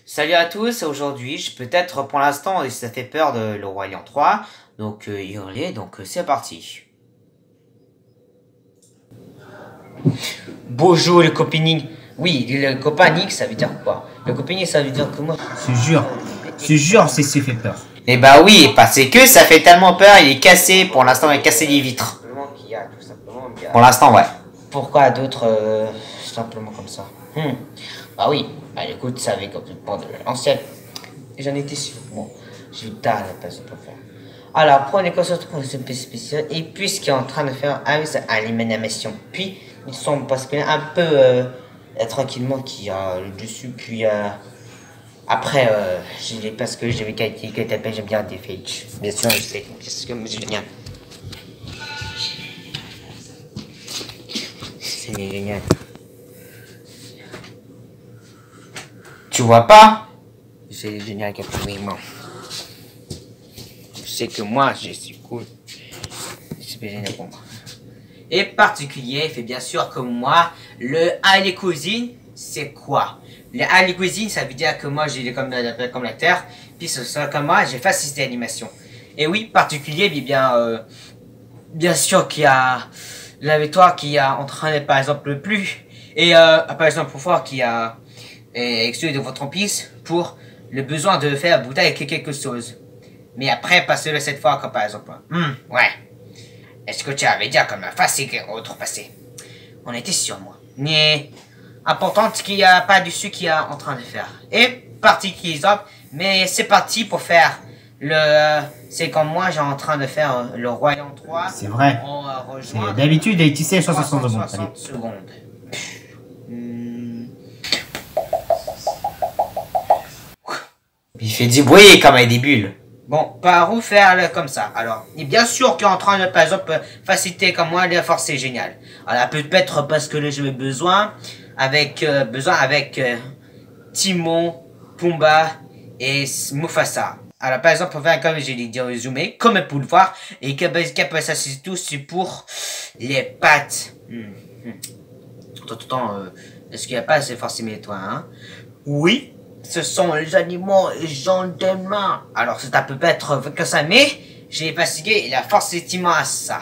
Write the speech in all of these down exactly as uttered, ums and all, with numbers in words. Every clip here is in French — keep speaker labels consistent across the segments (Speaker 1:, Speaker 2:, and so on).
Speaker 1: Salut à tous, aujourd'hui, je peut-être pour l'instant, ça fait peur de le Roi Lion trois, donc euh, hurler, donc euh, c'est parti. Bonjour le copining. Oui, le copanig, ça veut dire quoi? Le copining, ça veut dire que moi...
Speaker 2: Je jure, je jure, c'est ce qui fait peur.
Speaker 1: Eh bah oui, parce que ça fait tellement peur, il est cassé, pour l'instant, il a cassé les vitres. Pour l'instant, ouais. Pourquoi d'autres, euh, simplement comme ça? Hmm. Bah oui, bah écoute, ça avait complètement de l'ancienne. J'en étais sûr. Bon, j'ai eu tard la place de pas faire. Alors, prenez conscience de ce spécial et puisqu'il est en train de faire un l'élimination. Puis, ils sont parce qu'il y a un peu euh, tranquillement qui a le dessus, puis euh, après, euh, j'ai parce que j'avais qualité que t'appelles, j'aime bien des fake. Bien sûr, je sais, c'est comme c'est génial. C'est génial. Tu vois pas? C'est génial qu'absolument. Je sais que moi, je suis cool. C'est génial pour moi. Et particulier, fait bien sûr que moi, le Ali Cuisine, c'est quoi? Le Ali Cuisine, ça veut dire que moi, j'ai comme, comme la terre, puis ce sera comme moi, j'ai facilité l'animation. Et oui, particulier, mais bien, euh, bien sûr qu'il y a la victoire qui a entraîné par exemple le plus, et euh, par exemple pour voir qui a exclu de votre emprise pour le besoin de faire bouteille quelque chose. Mais après, passez-le cette fois comme par exemple. Hum, ouais. Est-ce que tu avais dit comme la face et autre passé? On était sur moi. Mais important qu'il n'y a pas dessus qui est en train de faire. Et parti qui exemple, mais c'est parti pour faire le. C'est comme moi j'ai en train de faire le Roi Lion trois.
Speaker 2: C'est vrai. D'habitude, il tissait soixante secondes.
Speaker 1: Hmm. Il fait du bruit comme des bulles. Bon, par où faire le, comme ça? Alors, et bien sûr qu'il est en train de, par exemple, faciliter comme moi, la force c'est génial. Alors, peut-être parce que j'ai besoin, avec, euh, besoin avec euh, Timon, Pumba et Mufasa. Alors, par exemple, on va, comme j'ai dit, résumer, comme pour le voir, et que, que ça, c'est tout, c'est pour les pattes. Hmm. Hmm. Tout le temps, euh, est-ce qu'il n'y a pas assez forcément toi, hein? Oui. Ce sont les animaux gentiment. Alors, c'est à peu près que ça, mais j'ai fatigué et la force estimant à ça.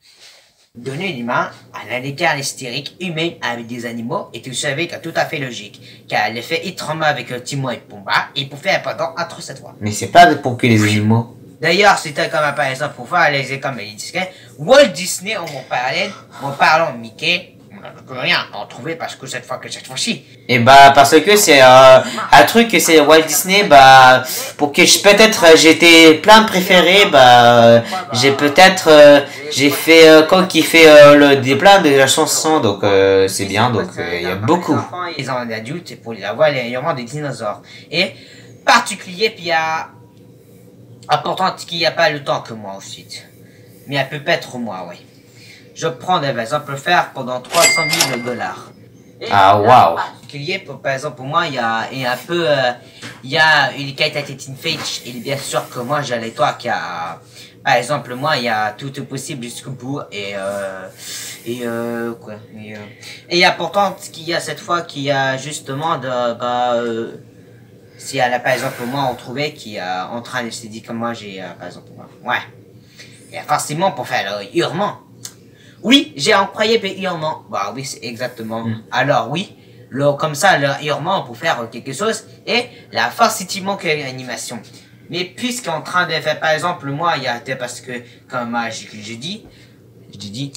Speaker 1: Donner l'humain à la l'écart hystérique humaine avec des animaux est tout savez que tout à fait logique, car l'effet étrangement avec le Timon et Pumba et pour faire pendant entre cette fois. Mais c'est pas pour que les animaux. D'ailleurs, c'était comme par exemple pour faire les comme les disquets, Walt Disney en mon parallèle, en parlant Mickey. On n'a rien à en trouver parce que cette fois que cette fois-ci. Et bah parce que c'est euh, un truc que c'est Walt Disney, bah pour que je peut-être j'étais plein de préférés, bah j'ai peut-être euh, j'ai fait euh, quoi qui fait euh, le des plein de la chanson, donc euh, c'est bien, donc il euh, y a beaucoup. Ils ont des adultes et pour les avoir il y a vraiment des dinosaures et particulier puis il y a important qu'il n'y a pas le temps que moi ensuite, mais il peut être moi oui. Je prends des exemples faire pendant trois cent mille dollars. Ah, waouh! Par exemple, pour moi, il y a, il y a un peu, euh, il y a une qualité de fake, et bien sûr que moi, j'ai toi qui a, par exemple, moi, il y a tout possible jusqu'au bout, et, euh, et, euh, quoi, et, euh, et important qu'il y a cette fois, qu'il y a justement de, bah, euh, s'il y a là, par exemple, moi, on trouvait qui a, en train de se dire comme moi, j'ai, euh, par exemple, moi, ouais. Et forcément, pour faire le hurlement. Oui, j'ai employé le hurlement. Bah oui, c'est exactement. Mm. Alors oui, le, comme ça, le hurlement pour faire quelque chose et la force effectivement que l'animation. Mais puisqu'en en train de faire, par exemple, moi, il y a parce que comme euh, j'ai dit, j'ai dit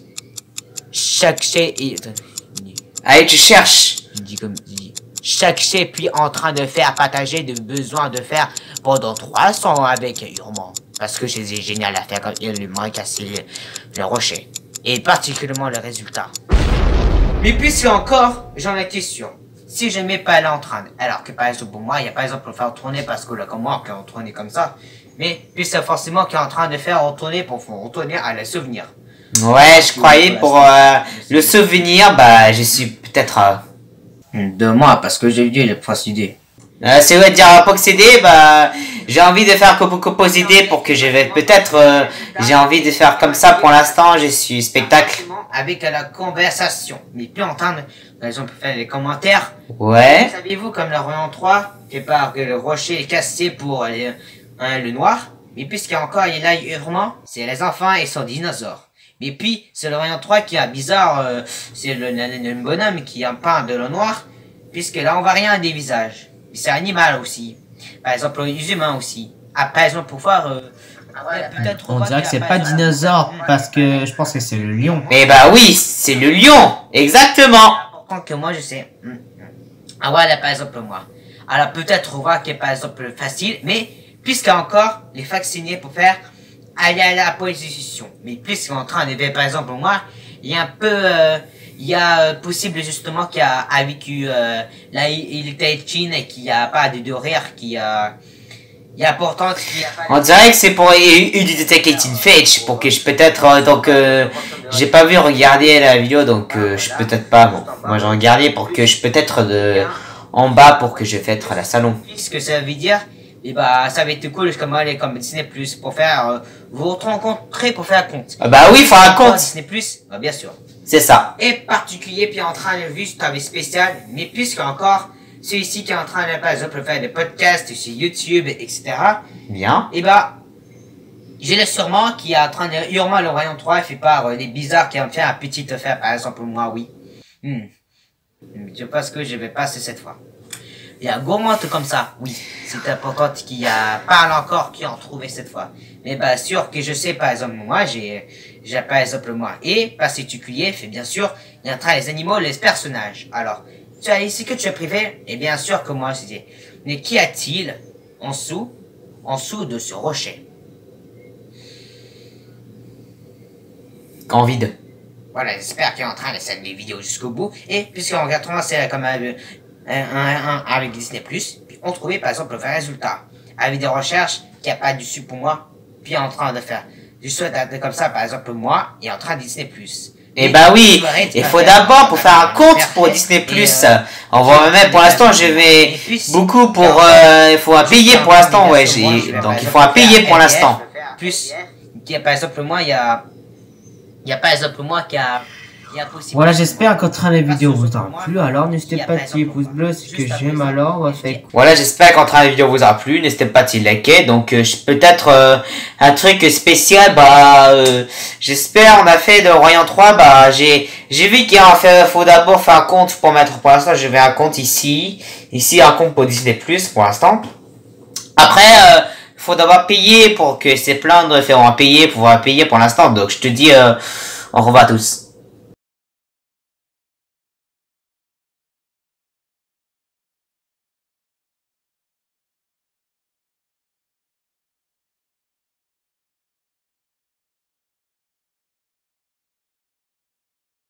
Speaker 1: chaque chez et allez, tu cherches. Je dis comme je dis chaque chez puis en train de faire partager de besoin de faire pendant trois cents avec hurlement parce que c'est génial à faire quand il lui casser le, le rocher. Et particulièrement le résultat. Mais puisque encore, j'en ai question. Si je mets pas l'entraîne, alors que par exemple pour moi, il y a par exemple pour faire tourner parce que là comme moi, qui est tourné comme ça, mais puisque forcément qui est en train de faire retourner pour retourner à le souvenir. Ouais, je croyais pour euh, le souvenir, bah je suis peut-être euh, de moi parce que j'ai vu le procédé. Euh, c'est vrai de dire posséder, bah j'ai envie de faire posséder pour que je vais peut-être euh, j'ai envie de faire comme ça pour l'instant, je suis spectacle. avec la conversation. Mais plus entendre, par exemple, faire les commentaires.
Speaker 2: Ouais.
Speaker 1: Savez-vous, comme le Royaume trois fait part que le rocher est cassé pour les, hein, le noir. Mais puisqu'il y a encore, il y a hurlement, c'est les enfants et son dinosaure. Mais puis, c'est le Royaume trois qui est bizarre, euh, c'est le, le, le bonhomme qui en parle de le noir, puisque là, on voit rien des visages. C'est animal aussi. Par exemple, les humains aussi. Après, ils ont pouvoir... Euh,
Speaker 2: peut-être on dirait que c'est pas dinosaure, parce que je pense que c'est le lion.
Speaker 3: Mais bah oui, c'est le lion, exactement.
Speaker 1: Important que moi, je sais. Ah voilà, par exemple, moi. Alors, peut-être on voit que, par exemple, facile, mais puisqu'encore, les vaccinés pour faire aller à la position. Mais puisqu'on est en train de ver, par exemple, moi, il y a un peu... Euh, il y a euh, possible justement qu'il a, a vécu... Euh, là, il était Chine et qu'il n'y a pas de, de rire, qui a... Il y a pourtant qu'il y a pas...
Speaker 3: On dirait que c'est pour Udite Katin Fetch, pour que je peut-être... Euh, donc, euh, j'ai pas vu regarder la vidéo, donc euh, je peut-être pas... Bon, moi j'ai regardé pour que je peut-être de... En bas pour que je fasse la salon.
Speaker 1: Ce que ça veut dire, et bah ça va être cool comme aller comme Disney Plus pour faire euh, vous rencontrer pour faire un compte.
Speaker 3: Ah bah oui, il faut un compte.
Speaker 1: Disney Plus, bah bien sûr.
Speaker 3: C'est ça.
Speaker 1: Et particulier puis en train de vue avec spécial, mais puisque encore celui-ci qui est en train de par exemple faire des podcasts sur YouTube, et cetera.
Speaker 3: Bien.
Speaker 1: Et bah j'ai le sûrement qui est en train de hurlement le Royaume trois fait par euh, les bizarres qui ont fait un petit affaire par exemple moi oui. Hmm. Je pense que je vais passer cette fois. Il y a un gourmand comme ça, oui. C'est important qu'il y a parle encore qui en trouvé cette fois. Mais bien sûr que je sais, par exemple, moi, j'ai, j'ai par exemple moi. Et particulier, fait bien sûr, il y a entre les animaux, les personnages. Alors, tu as ici que tu as privé, et bien sûr que moi, je dis. Mais qu'y a-t-il en dessous, en dessous de ce rocher?
Speaker 3: En vide.
Speaker 1: Voilà, j'espère qu'il est en train de faire mes vidéos jusqu'au bout. Et puisqu'on regarde comment c'est comme un, un, un, un avec Disney plus, puis on trouvait par exemple le vrai résultat. Avec des recherches qui a pas dessus pour moi, puis en train de faire. Je souhaite être comme ça, par exemple moi, et en train de Disney plus.
Speaker 3: Et bah oui, il faut d'abord pour faire un compte pour Disney plus. On voit même pour l'instant je vais beaucoup pour euh, il faut un payer pour l'instant ouais j'ai donc il faut un payer pour l'instant.
Speaker 1: Plus qui par exemple moi il y a il y a par exemple moi qui a il y a possible.
Speaker 2: Voilà, j'espère qu'en train la vidéo vous aura plu. Alors n'hésitez pas à tirer pouce bleu ce que j'aime. Alors on va faire.
Speaker 3: Voilà, j'espère qu'en train la vidéo vous aura plu. N'hésitez pas à liker. Donc euh, peut-être euh, un truc spécial. Bah euh, j'espère on a fait de Royaume trois. Bah j'ai j'ai vu qu'il faut d'abord faire un compte pour mettre. Pour l'instant je vais un compte ici. Ici un compte pour Disney plus pour l'instant. Après euh, faut d'abord payer pour que c'est plein de référents à payer pour pouvoir payer pour l'instant. Donc je te dis euh, au revoir à tous.